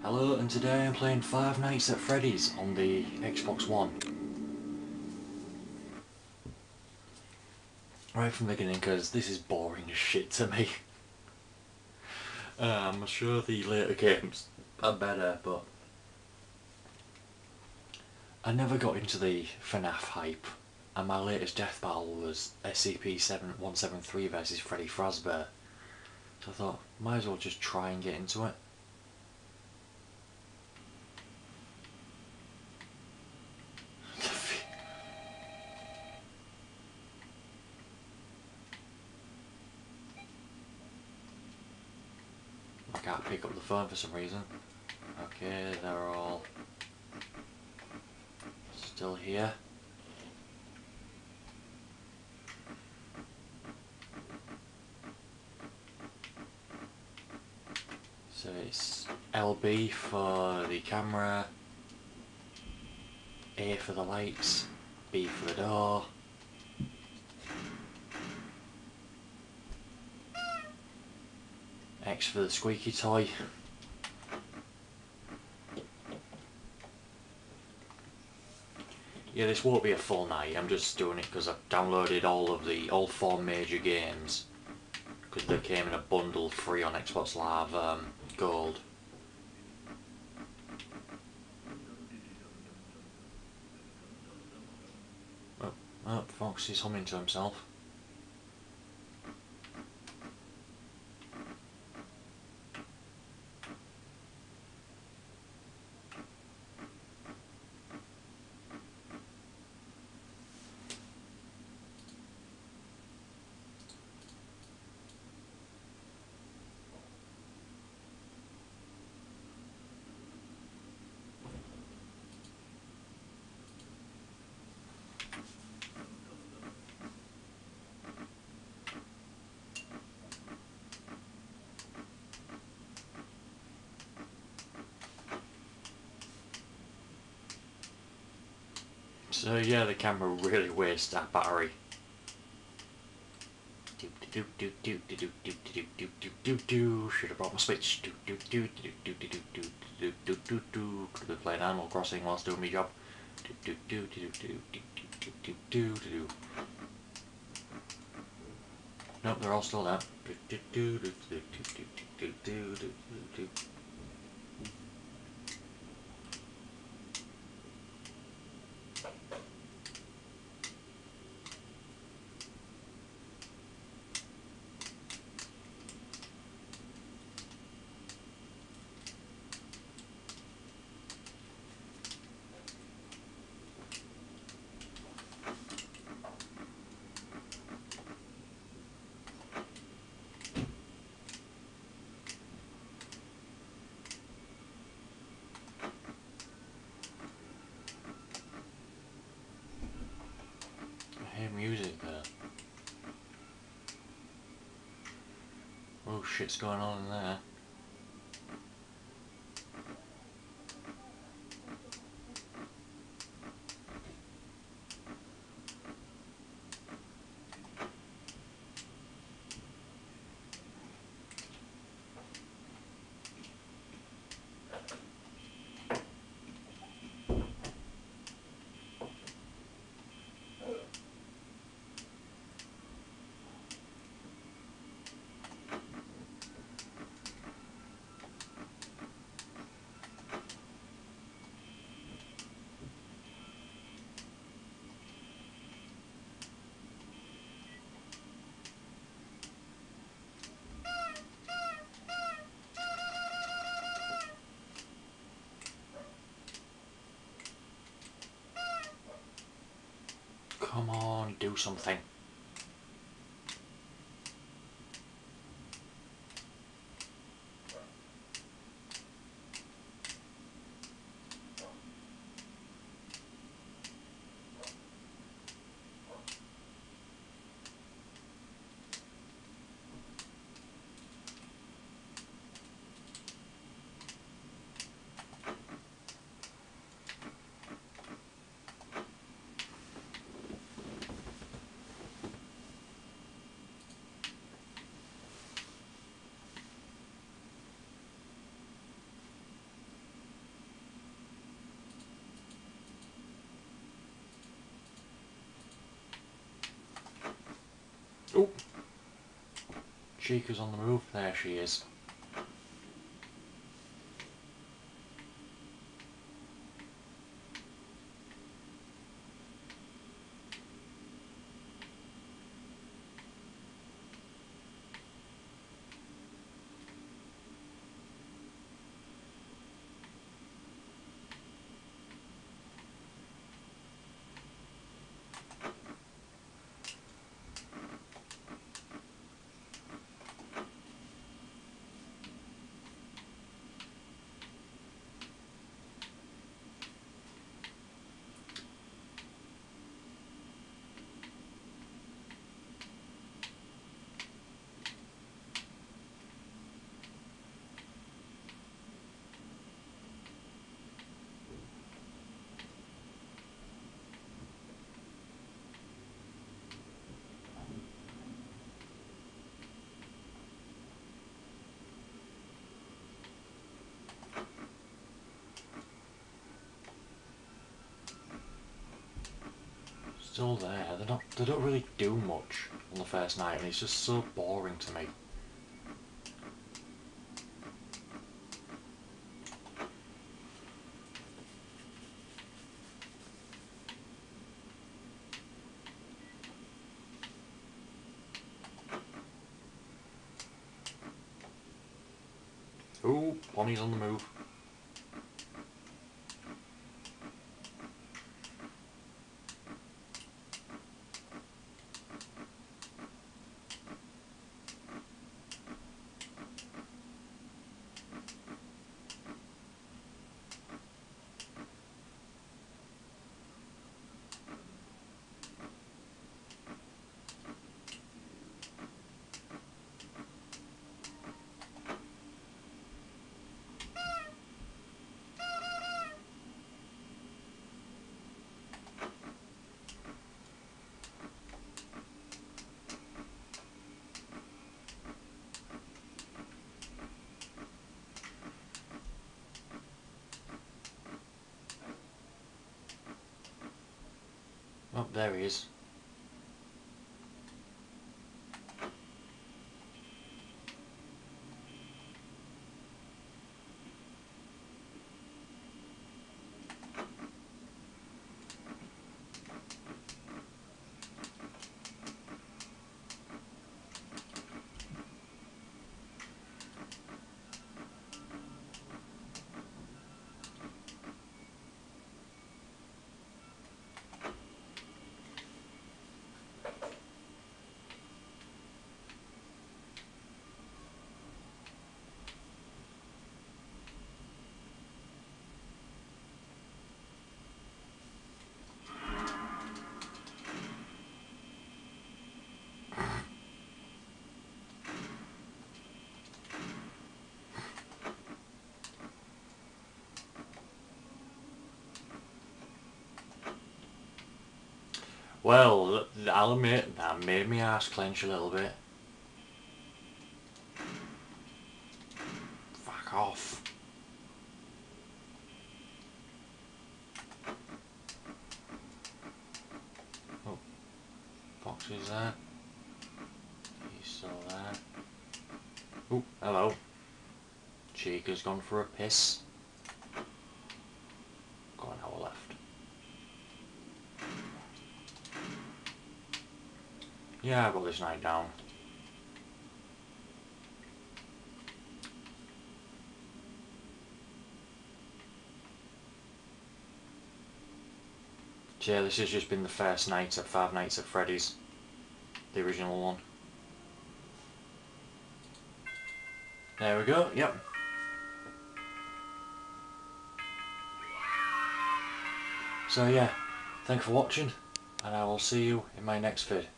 Hello, and today I'm playing Five Nights at Freddy's on the Xbox One. Right from the beginning, because this is boring as shit to me. I'm sure the later games are better, but I never got into the FNAF hype, and my latest death battle was SCP-173 versus Freddy Fazbear. So I thought, might as well just try and get into it. I can't pick up the phone for some reason. Okay, they're all still here. So it's LB for the camera, A for the lights, B for the door, X for the squeaky toy. Yeah, this won't be a full night, I'm just doing it because I've downloaded all four major games because they came in a bundle free on Xbox Live Gold. Oh, Fox is humming to himself. So yeah, the camera really wastes that battery. Should have brought my Switch. Could have been playing Animal Crossing whilst doing my job. Nope, they're all still there. I hear music there. Oh, shit's going on in there. Come on, do something. Oh! Chica's on the move. There she is. Still there. They don't really do much on the first night, and it's just so boring to me. Ooh, Bonnie's on the move. Oh, there he is. Well, I'll admit, that made me arse clench a little bit. Fuck off. Oh, Fox is there. He's still there. Oh, hello. Chica's gone for a piss. Got an hour left. Yeah, I got this night down. So yeah, this has just been the first night at Five Nights at Freddy's. The original one. There we go, yep. So yeah, thanks for watching, and I will see you in my next vid.